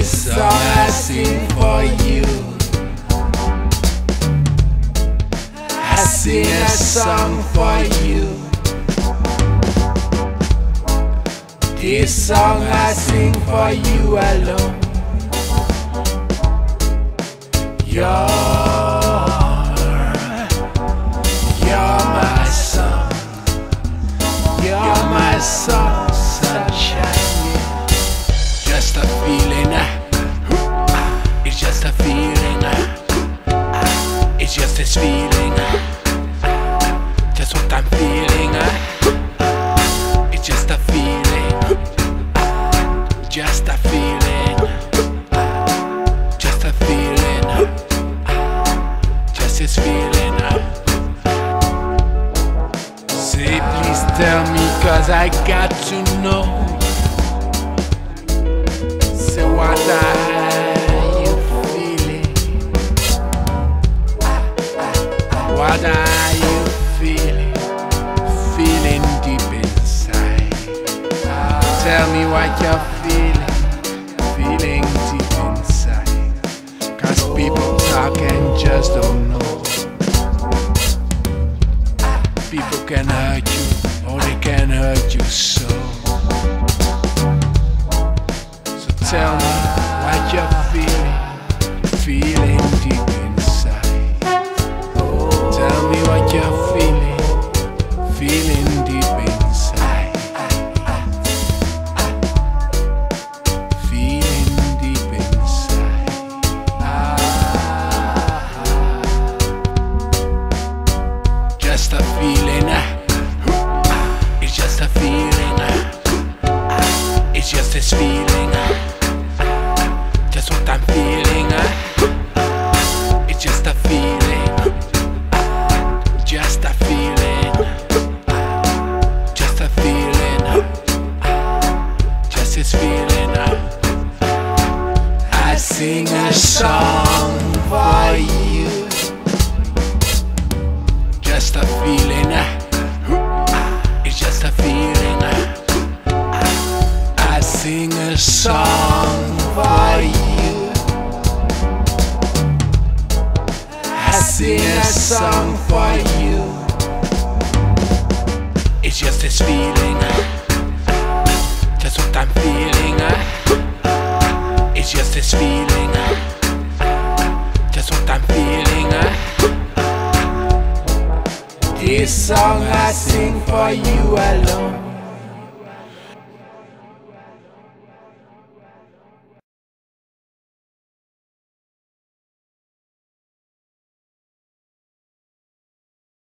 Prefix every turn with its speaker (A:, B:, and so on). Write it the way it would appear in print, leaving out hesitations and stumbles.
A: This song I sing for you. I sing a song for you. This song I sing for you alone. You're my song. You're my song, sunshine. Just a feeling. It's just a feeling. It's just this feeling. Just what I'm feeling. It's just a feeling. Just a feeling. Just a feeling. Just this feeling. Say please tell me, 'cause I got to know. Say what are you feeling? What are you feeling? Feeling deep inside. Tell me what you're feeling. Feeling deep inside. 'Cause people talk and just don't know. People can hurt you, or they can hurt you so. So tell me what you're feeling. Feeling deep inside. Tell me what you're feeling. Feeling deep inside. Feeling deep inside. Just a feeling. It's just a feeling. It's just this feeling. Just what I'm feeling. It's just a feeling. Just a feeling. Just a feeling. Just this feeling. I sing a song for you. Just a feeling. It's just a feeling. I sing a song for you. I sing a song for you. It's just this feeling. Just what I'm feeling. It's just this feeling. Just what I'm feeling. This song I sing for you alone.